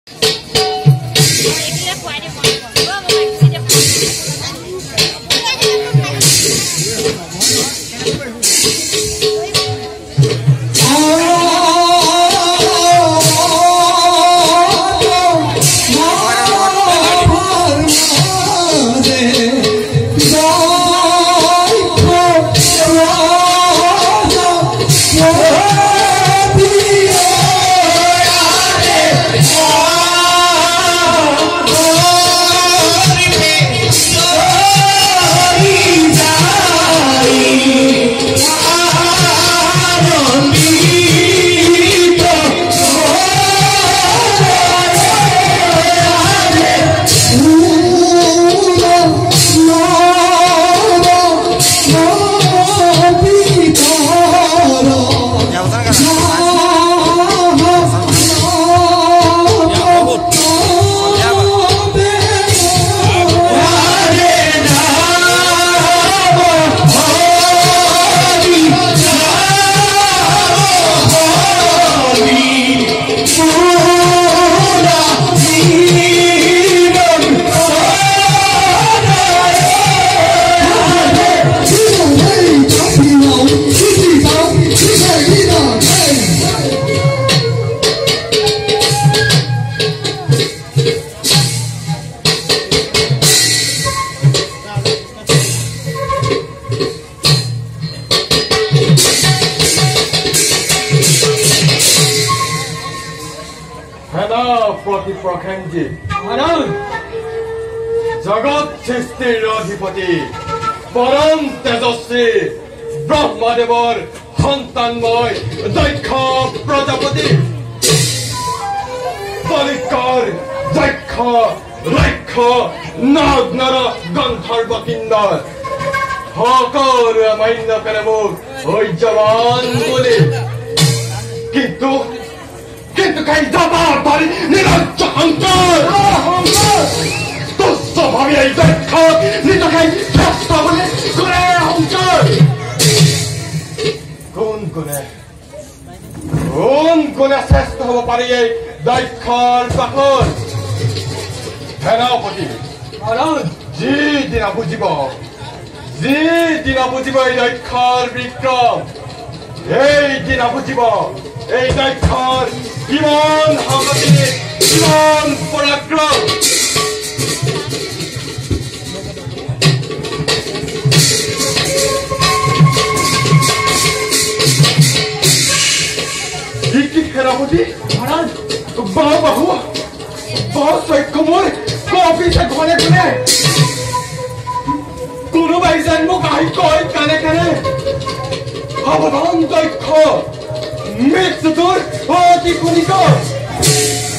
জগৎ সৃষ্টিৰ অধিপতি পৰম তেজস্বী ব্ৰহ্মদেৱৰ সন্তানময় দক্ষ প্ৰজাপতি কলিকৰ দক্ষ লক্ষ নাগ নৰ গন্ধৰ্ব কিন্নৰ সকলোৱে মান্য কৰে মোক ঐজৱান বুলি কিন্তু কাই যাবা পাৰি নিৰঞ্জ শংকৰ তুচ্ছ ভাবি এই দক্ষ নিজকে শ্ৰেষ্ঠ বুলি কৰে শংকৰ কোন কোনে শ্ৰেষ্ঠ হব পাৰি এই দক্ষৰ পাখৰ সেনাপতি যিদিনা বুজিব এই দক্ষৰ বিক্ৰম সেইদিনা বুজিব এই দক্ষৰ কিমান সংগতি কিমান পৰাক্ৰম সেনাপতি বাহু চক্ষ মোৰ কপিছে ঘনে ঘনে কোনোবাই যেন মোক আহি কয় কানে কানে সাৱধান দক্ষ মৃত্যুটোৰ অতি কুনিক